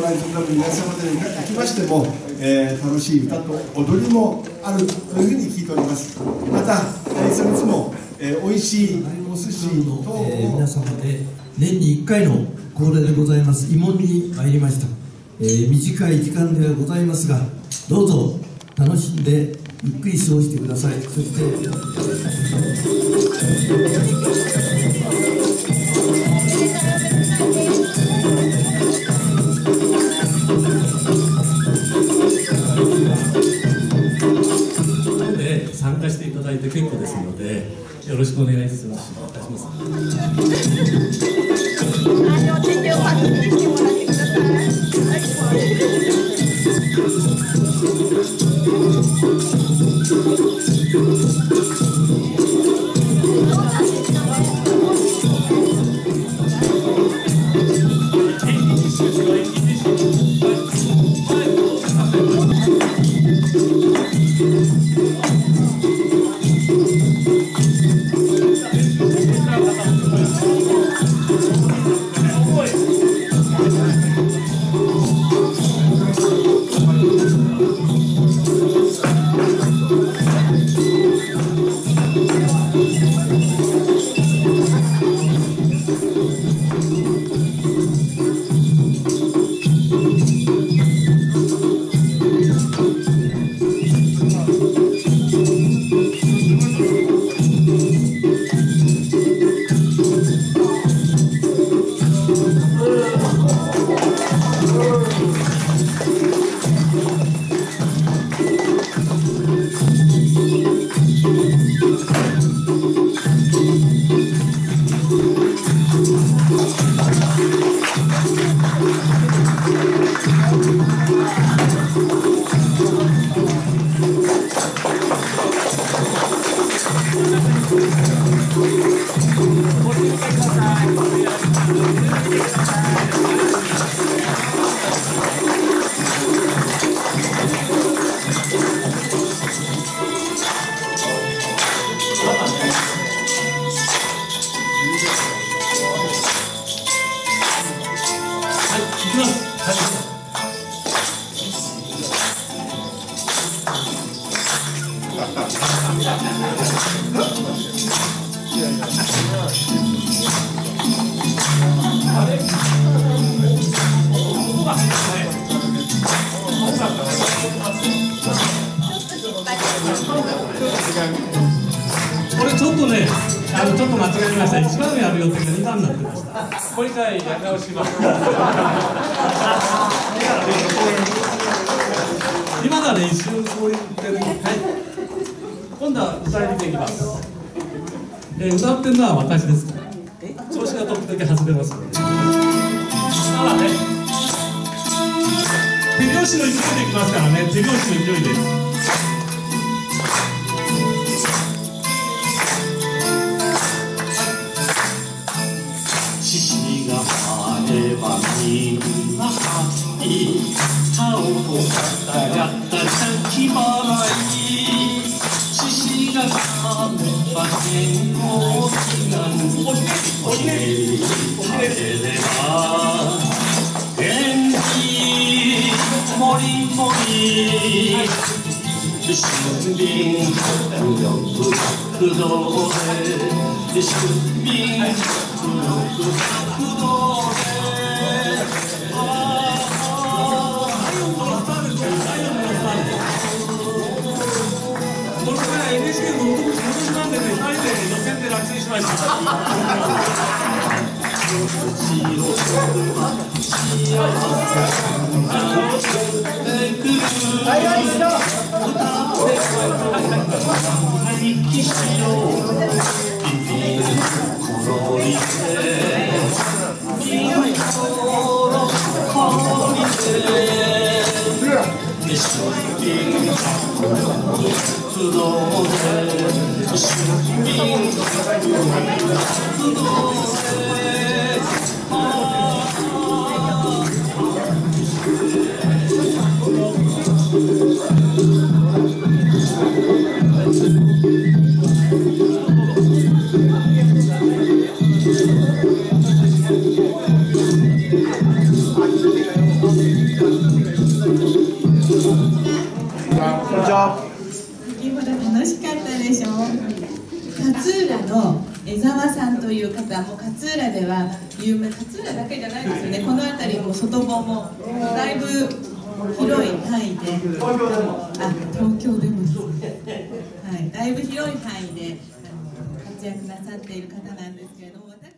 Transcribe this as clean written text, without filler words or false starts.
られた方も皆様でいきましても、楽しい歌と踊りもあるというふうに聞いております。また、いつもおいしいお寿司と、 皆様で年に1回の恒例でございます慰問に参りました。短い時間ではございますが、どうぞ楽しんでゆっくり過ごしてください。そして参加していただいて結構ですので、よろしくお願いいたします。 お手手をパッとしてもらってください。 これちょっとね、ちょっと間違えました。1番やる予定が2番になってました。もう一回やり直します。今のはね、一瞬そう言ってる。はい。今度は歌いにできます。歌ってるのは私ですから。調子が時々外れますので。手拍子の勢いでいきますからね。手拍子の勢いです。みんなはいい顔をガタガタ咲き払い獅子が噛めば天国がおひねり食べれば元気もりもり春眠不欲不動で春眠不欲不動でNHK の元々なんでね、2人で予選で落選しました。 あでしょ。勝浦の江沢さんという方、もう勝浦では有名、勝浦だけじゃないですよね。この辺りも外房もだいぶ広い範囲で、東京でもですね、はい、だいぶ広い範囲で活躍なさっている方なんですけれども。